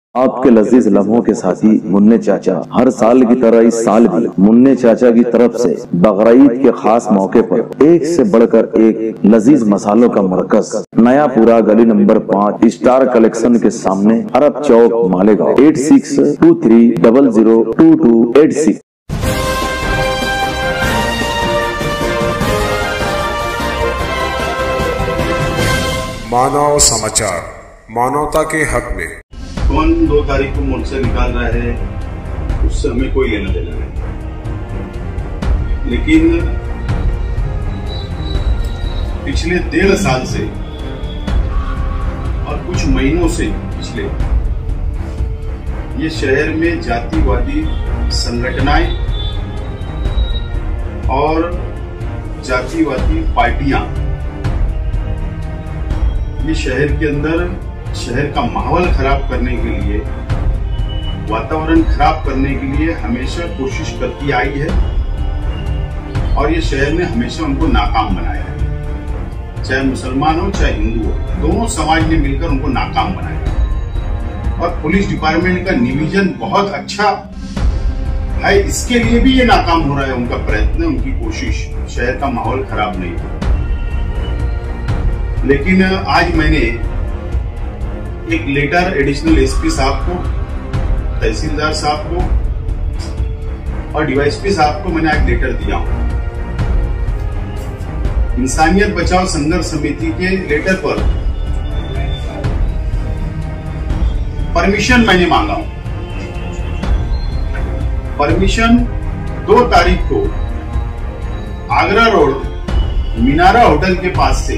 आपके लजीज लम्हों के साथी मुन्ने चाचा हर साल की तरह इस साल भी मुन्ने चाचा की तरफ से बकरीद के खास मौके पर एक से बढ़कर एक लजीज मसालों का मरकज नया पूरा गली नंबर 5 स्टार कलेक्शन के सामने अरब चौक मालेगांव 8623002286। मानव समाचार, मानवता के हक में। कौन 2 तारीख को मोर्चा निकाल रहा है उससे हमें कोई लेना देना नहीं, लेकिन पिछले 1.5 साल से और कुछ महीनों से पिछले ये शहर में जातिवादी संगठनाएं और जातिवादी पार्टियां ये शहर के अंदर शहर का माहौल खराब करने के लिए, वातावरण खराब करने के लिए हमेशा कोशिश करती आई है और ये शहर ने हमेशा उनको नाकाम बनाया है। चाहे मुसलमान हो चाहे हिंदू हो, दोनों समाज ने मिलकर उनको नाकाम बनाया है। और पुलिस डिपार्टमेंट का निवीजन बहुत अच्छा है, इसके लिए भी ये नाकाम हो रहा है। उनका प्रयत्न, उनकी कोशिश शहर का माहौल खराब नहीं हो। लेकिन आज मैंने एक लेटर एडिशनल एसपी साहब को, तहसीलदार साहब को और डीवाईएसपी साहब को मैंने आज लेटर दिया हूं। इंसानियत बचाओ संघर्ष समिति के लेटर पर परमिशन मैंने मांगा हूं। परमिशन 2 तारीख को आगरा रोड मीनारा होटल के पास से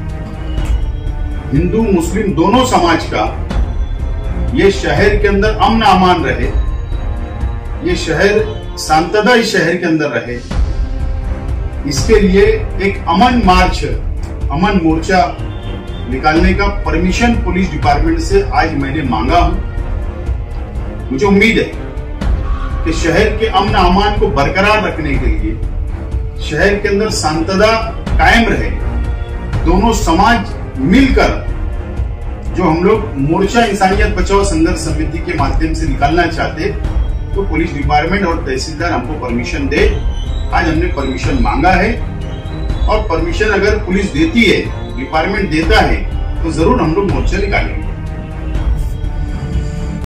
हिंदू मुस्लिम दोनों समाज का ये शहर के अंदर अमन अमान रहे, ये शहर शांतता इस शहर के अंदर रहे, इसके लिए एक अमन मार्च, अमन मोर्चा निकालने का परमिशन पुलिस डिपार्टमेंट से आज मैंने मांगा हूं। मुझे उम्मीद है कि शहर के अमन अमान को बरकरार रखने के लिए, शहर के अंदर शांतता कायम रहे, दोनों समाज मिलकर जो हम लोग मोर्चा इंसानियत बचाओ संघर्ष समिति के माध्यम से निकालना चाहते, तो पुलिस डिपार्टमेंट और तहसीलदार हमको परमिशन दे। आज हमने परमिशन मांगा है और परमिशन अगर पुलिस देती है, डिपार्टमेंट देता है, तो जरूर हम लोग मोर्चा निकालेंगे।